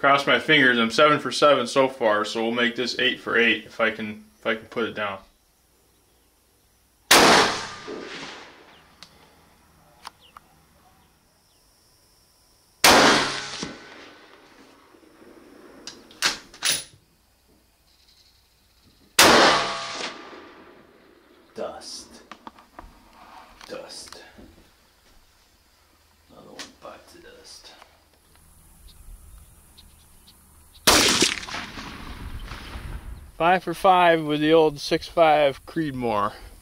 Cross my fingers. I'm 7 for 7 so far, so we'll make this 8 for 8 if I can put it down. Dust. Dust. Another one bites of dust. Five for 5 with the old 6.5 Creedmoor.